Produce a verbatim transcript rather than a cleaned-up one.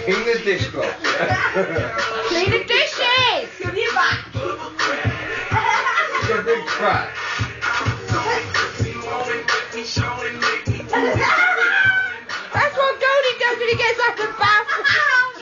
Clean the dishcloth. Clean the dishes! Give me back. It's a big crack. That's what Goldie does when he gets out of the bath.